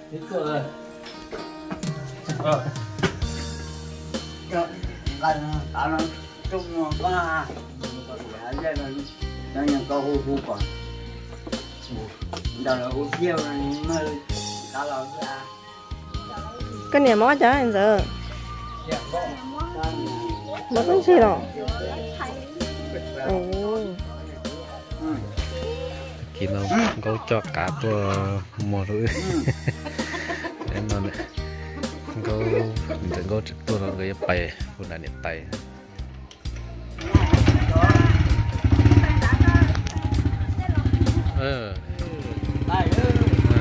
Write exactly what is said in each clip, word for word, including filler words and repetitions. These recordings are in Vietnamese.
Biết rồi. Ờ. Cho cần cả nó chung có ha. Dạ gia đình cho nhân có hú hú còn. Giờ là hú chiêu này mới cả là ra. Cái này mó cho anh giờ. Mất cái gì đâu. Ồ. Khi nó có cho cả tua mò rồi. Em nói này. Có đừng có tua nó người bay, phụ nữ nhiệt tay. Ờ. Đây ơi.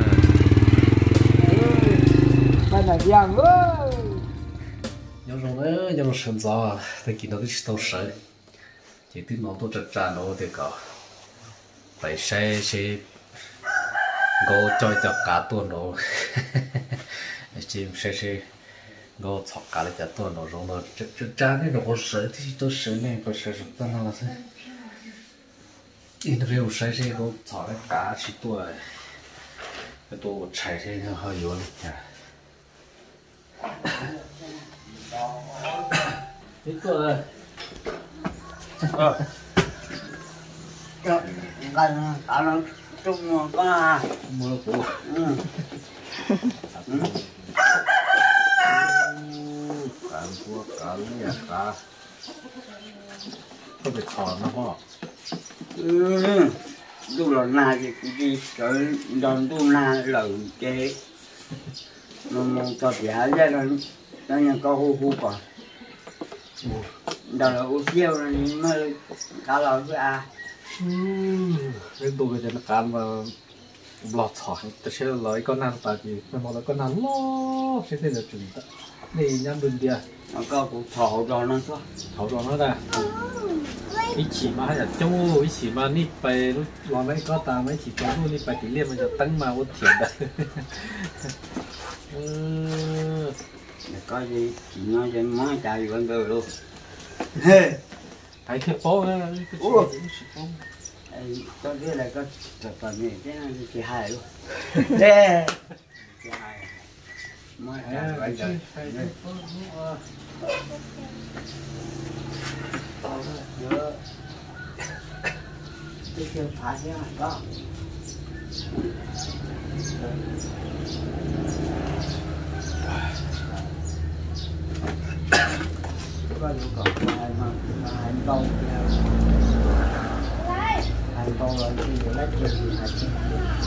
Đây là giang ơi. Nhớ rồi đấy, nhớ rồi sớm gió, thì khi nó cái tàu sợi, chỉ từ nó tôi chặt ra nó thì có, phải xe xe, go chơi cho cả tuần nó, chỉ xe xe, go chọc cả lại cả tuần nó rồi nó chặt chặt ra này nó có sợi thì tôi sợi này có sợi rất là là thế, in rêu xe xe go chọc lại cả chỉ tuổi, cái tôi chạy xe nó hơi yếu nhỉ. Biết rồi. Ờ. Cho cần cả nó chung có ha. Mua nó cũ. Ừ. Cả cua cả lúa cả. Có bị thò nó không? Ừ. Dù là na gì cũng đi trời đòn tu na lợn chế. Nó mong cho dạ gia đình cho nhân có hú hú còn. Giờ là hú chiêu này mới cả là ra. Cái đồ cái nó cán và lọt thỏi, tôi sẽ lấy con nan tại vì nó một là con nan lo, sẽ thế là chuẩn đó. Này nhắm bên kia, Nó có cuộc thọ rồi nó có. thấu rồi nó ra. Ý chỉ mà hay là châu, ý chỉ mà nítไปลองได้ก็ตามไม่chỉ châuนี่ไปถึงเรียนมันจะตั้งมาว่าเถียงได้ Có gì chỉ nói cho món chạy vẫn được luôn. Thấy cái phố á, cái Ủa. phố. Có cái này có trò trò này cái này chị hai luôn. Đê. Chị hai. Mới chạy vậy rồi. Nhớ. Cái kia phải chứ đó. Có nhu cầu hai mà hai câu hai câu rồi thì lấy tiền thì hai tiền.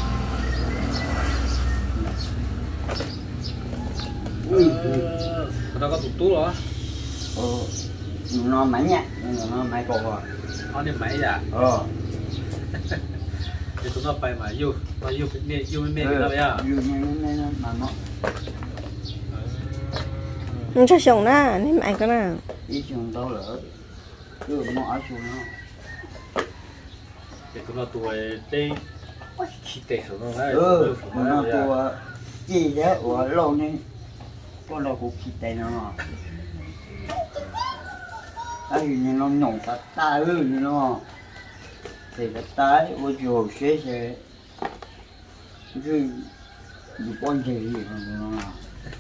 Nó có tụt tú rồi. Ờ, nó máy nha, nó máy cổ rồi. Nó đi máy à? Ờ. Thì tụi nó bay mà yêu, mà yêu cái mẹ, yêu cái mẹ cái đó vậy à? Yêu mẹ nó mà nó. Mình cho sống na, nên mày có nào? Đi xuống đâu lỡ, cứ nó ở xuống nó. Thì tụi nó tuổi đây, khi tệ số nó đấy. Ừ, nó tuổi gì đấy, ở lâu nên con đâu cũng khi tệ nó. Tại vì nó nhổn cả ta ư nó, thì cái tay ở chỗ xe xe, chứ bị con gì gì không nó.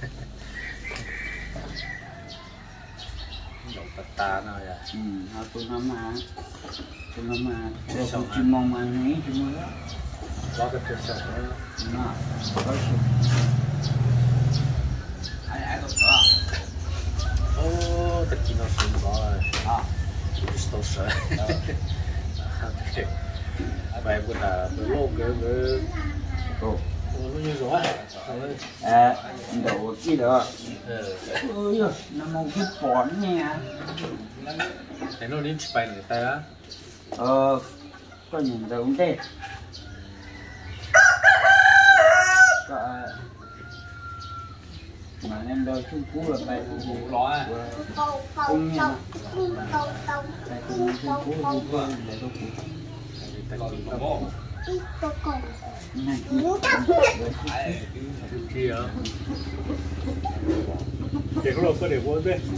Nhổn cả ta nào vậy? Ừ, nó tôi nó mà, tôi nó mà, tôi không chỉ mong mà nghĩ chỉ mong đó. Có cái chuyện sợ đó. Nó, có sự. Ai ai cũng có. Ô, tất nhiên nó xuống gió rồi. À, Chỉ tao sợ. Bài bữa là bữa lâu cái bữa. ồ, Nó như rồi. à, đồ gì đó. Ừ. Ôi giời, nó mong cái bón nha. Thế nó đi chụp ảnh người ta á. Ờ, có nhìn thấy không thế? Có, mà em đôi chung cú là bài Ngủ lo à. cung nha. Bài cung chung cú là cung để đâu cú. Ta còn có bộ. Này, Kia hả? Để có đồ có để vô bên.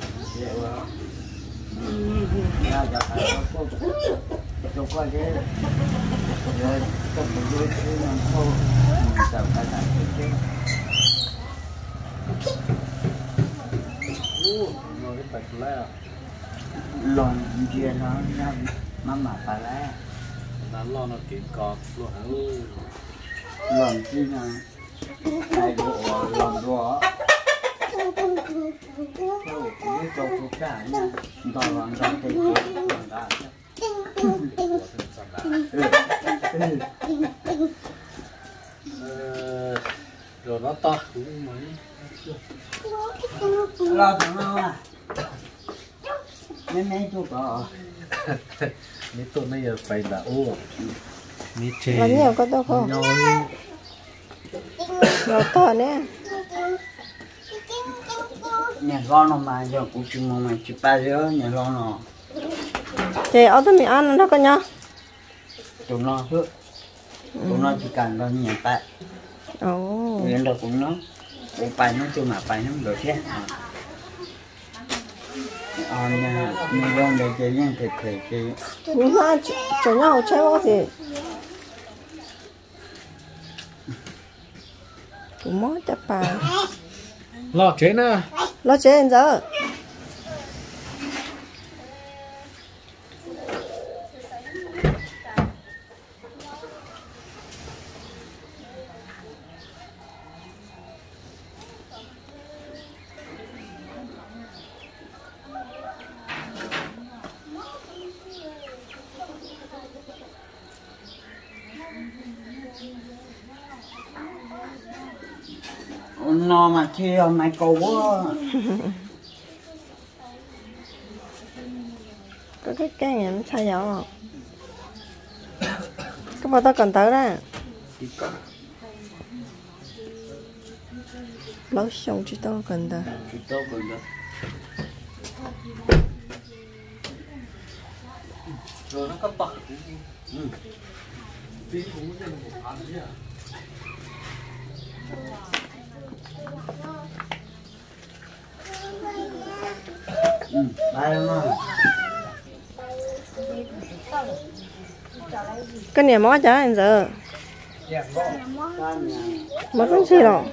ra giờ phải có cô cho qua cái rồi trong một đôi khi làm khâu mình tạo phải làm cái nó cái bạch lá lòng kia nó nó mà mà phải lá nó lo nó kiện cọp luôn hả lòng kia nó hai bộ lòng đó đâu cái câu câu cả nha đó là đó cái lòng đó rồi nó to cũng mấy lo thằng nào à mấy mấy chú có mấy tôi bây giờ phải là ô mấy chè Có nhiều có đâu không? nhau Nó to nè. nhà con nó mà giờ cũng chỉ mà mà chỉ ba đứa nhà con nó Chị ở tụi mình ăn nó có nhau. tụi nó hứa tụi nó chỉ cần có nhà ba Ồ. nên là cũng nó cũng phải nó chung mà phải nó được chứ ờ nhà nhà con để chơi những thịt thịt thì Nhưng mà chỗ nhau chơi có gì? Cũng mất chắp bà. lo chế nè Nó chơi đến giờ. nó mà khi mày cầu quá Có cái cái này nó sao nhỏ. Cái bao tao cần tới đó. Lâu xong chứ tao cần tới. thì tôi còn được rồi nó có to ừ tí cũng có một tháng chứ à ừ ba mà Cái này mót chả anh giờ. ba nhà Mất cái gì đâu.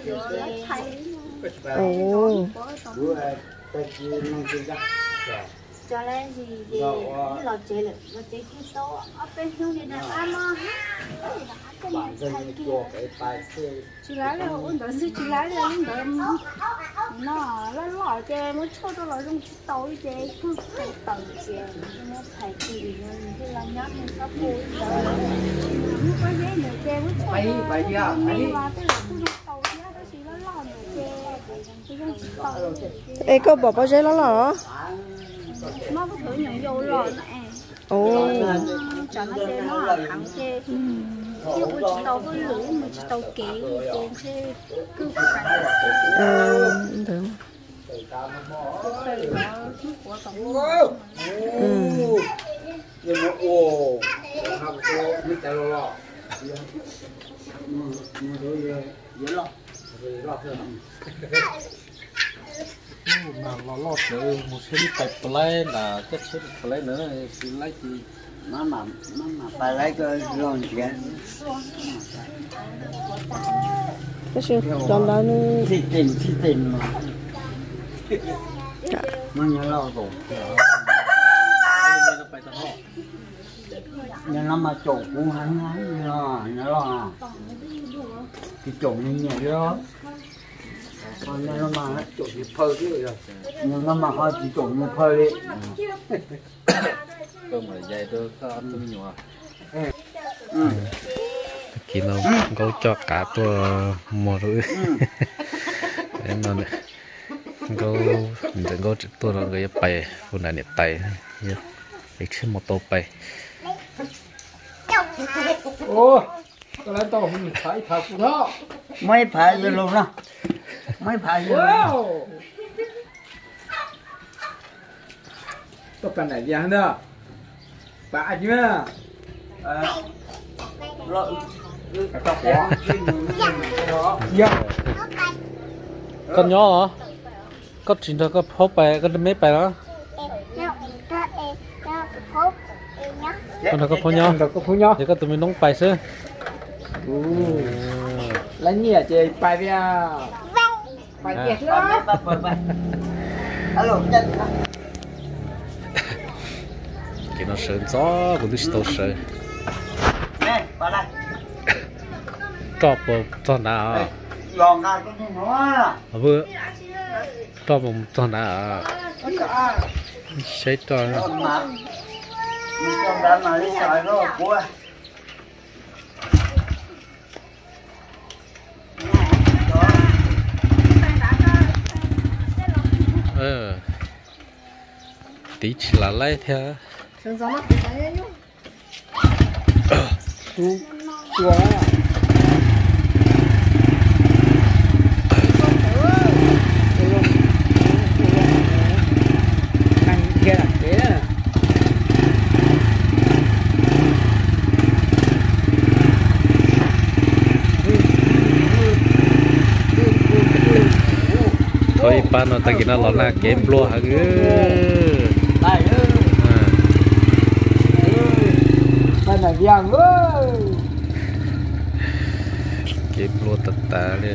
Ồ. bữa tay kia mang kia ra cho lên gì thì lò chế là lò chế kia to ở bên hướng đi là ăn mà bạn dân chùa cái bài kia chỉ lấy là ôn đó chỉ lấy là ôn đó nó nó lò chế mới cho tôi lò trong chỉ tối chế cứ phải tận chế nó phải gì nó là nhát nó sắp vui rồi nó có giấy nữa chế mới cho bay bay gì à bay và cái là cứ tàu giá đó chỉ nó lò nữa chế cái trong chỉ tàu Ê có bỏ bao giấy nó là nó có thử nhận vô lò nè ồ. cho nó chơi nó là thẳng chơi chứ ôi chị tàu với lưỡi mà chị tàu kỹ chơi chơi cứ phải Ờ, được. của tổng Ừ. nhưng mà ô học cô biết tay lo mà mà rồi dễ lo rồi lo thôi mà lo lo chơi một số bạch play là chất số play nữa thì lấy gì má mà má mà phải lấy cái lon chuyện Cái gì trong đó nó thì tiền thì tiền mà nó nhớ lo rồi nhưng nó mà chủ cũng hắn hắn lo nhớ lo cái chủ như nhẹ đó còn nó mà chủ thì phơi chứ rồi nhưng nó mà hơi chỉ chủ như phơi đi tôi mà dạy tôi có tôi nhỏ ừ khi nó có cho cả tôi mò rồi em nói này có mình có tôi là người bay phụ nữ nhiệt tay nhá cái chiếc mô tô bay Ô, tôi lên tàu mình phải thật của nó. mấy phải rồi luôn đó mấy phải rồi Wow. Tôi cần này gì nữa? Bà chứ mà. rồi Phải tao quá. Dạ. con nhỏ hả có chuyện đó có hốp bay có mấy bay đó con đó có phô nhau Được có phú nhau. thì có tụi mình nóng bay xưa Lấy nhẹ chị bài bia. Bài À. kiệt ba nữa. ba ba ba alo chân cái nó sơn gió cũng được tàu sơn nè vào đây cho bộ cho nào giòn ra cái nó vừa cho bộ cho nào sẽ cho mà mình trong đó mà đi xài nó của ờ tí chỉ là lấy theo Sơn gió mắt cái nhú. chú chúa anh kia là thế thôi ba nó ta kia nó là na game blow hả cứ đây đây là giang ơi game blow tật ta đi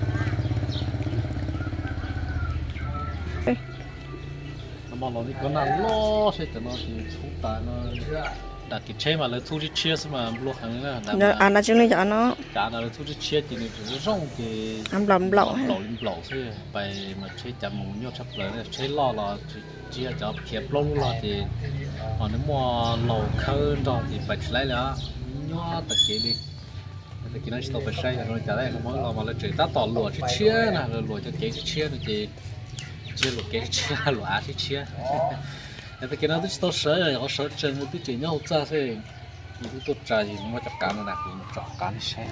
nó mà nó đi có nào lo sẽ cho nó thì thu ta nó đặt cái chế mà lấy thu đi chia mà blow hàng nữa Nhớ ăn là chứng lý cho nó cả là thu đi chia thì nó chỉ rong cái ăn lầm lẩu hay lẩu lẩu thôi vậy mà chế chậm một nhau sắp tới chế lo là chia cho kẹp lâu lo thì họ nếu mà lẩu khơi rồi thì phải lấy là nhau tất cả đi tất cả nó sẽ phải xây rồi trả lại không mới là mà là chỉ ta tỏ lụa chứ chia nè rồi lụa cho kế chia thì chia lụa kế chia lụa á thì chia tất cả nó sẽ sớ rồi họ sớ chân một tí chỉ nhau ra thôi những cái tốt gì mà chắc cả nó là cũng chọn cá đi xem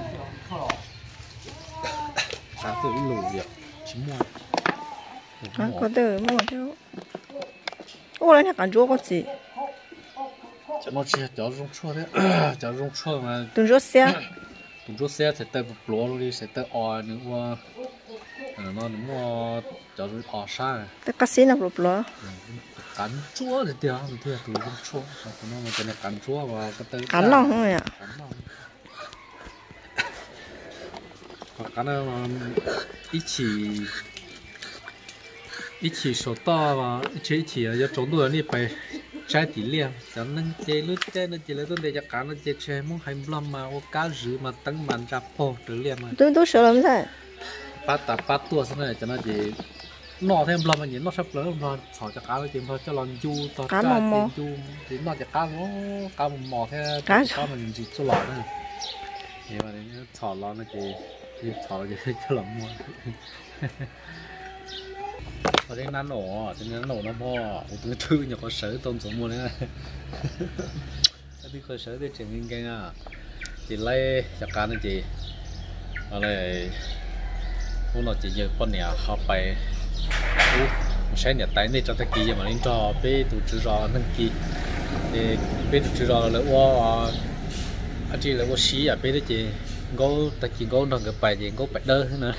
cá từ lùi việc chín mua à, có từ mua theo ô là nhà cảnh chúa có gì cho nó chỉ cho rong chua đấy cho rong chua mà đừng rốt xe đừng rốt xe sẽ tới bùa luôn đi sẽ tới o nữa qua nó nó cho rồi o sa tới cá xin là bùa bùa cắn chua thì tiêu thì tiêu từ rong chua nó mà cái này cắn chua và cái tới cắn lòng thôi ạ cắn nó ít chỉ ít chỉ số to và ít chỉ là chống đuổi đi phải trái tỷ lệ cho nên chơi lúc chơi nó chỉ là tôi để cho cá nó chơi chơi muốn hay lắm mà có cá rứ mà tăng mạnh ra po tỷ lệ mà tôi tôi sợ lắm thế bắt tập bắt tua thế này cho nó chỉ nọ thêm lắm mà nhìn nó sắp lớn rồi xỏ cho cá nó chìm thôi cho lần chu to cá mò mò chu thì nó cho cá nó cá mò thế cá cá mình chỉ cho lọt nữa thì mà đến xỏ lọt nó chỉ chỉ xỏ nó chỉ cho lọt mua có cái nán nổ thì nán nổ nó bo tôi thư nhà có sở tôm số mua đấy cái khởi sở thì chuyện kinh kinh à chỉ lấy chặt cá nó chỉ ở đây hôm nó chỉ giờ con nhà họ phải sẽ nhà tay này cho ta kia mà lên cho bé tụi chữ rò nâng kia thì bé tụi chữ rò là qua anh chị là qua xí à bé đó chị có ta chỉ có nâng cái bài gì có bài đơ thế nữa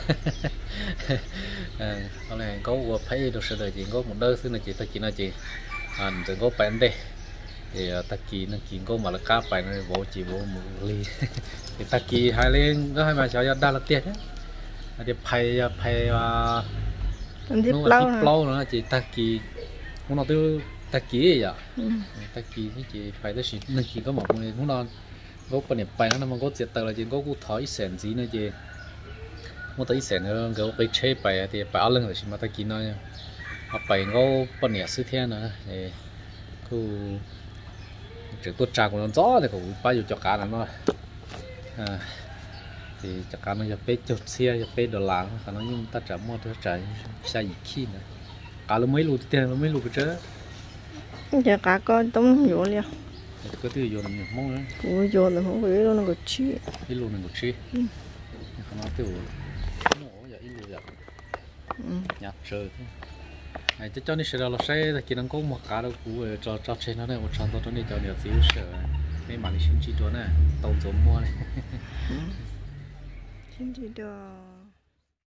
con này có vừa thấy được sự đời chị có một đơ thế này chị ta chỉ nói chị anh đừng có bài đây thì ta kỳ nó chỉ có mà là cá bài này bộ chỉ bộ một ly thì ta kỳ hai lên có hai mà cháu đa là tiền đấy thì phải phải nó là tiếp lâu nữa chị ta kỳ muốn nói tôi ta kỳ vậy ta kỳ thì chị phải tới chỉ nó chỉ có một người muốn nói có quan niệm bài nó mà có chuyện tờ là chị có cụ thỏi sền gì nữa chị muốn tới sền nữa cái cái chế bài thì bài áo lưng rồi chị mà ta kỳ nói bài có quan niệm sự thiên nữa thì cứ chỉ tôi trà của nó rõ thì cũng bao nhiêu cho cá nó à thì chắc chắn nóจะไปจุดเสียจะไปดอลลาร์เขาnói nhưng ta trả mua ta trả sai gì khi nữa cả nó mấy lù tiền nó mấy lù cái chứ giờ cả con tôm vô liền có thứ vô làm nhiều món nữa ui vô là không phải luôn nó có chi cái lù này có chiเขาnói tiêu nó giờ ít lù giờ nhạt trời này cho cho nên sẽ là sai là chỉ năng có một cá đâu cũ cho cho trên nó này một trăm tôi này cho nhiều xíu sợ mấy bạn đi xin chi chỗ này tàu giống mua này xin chị được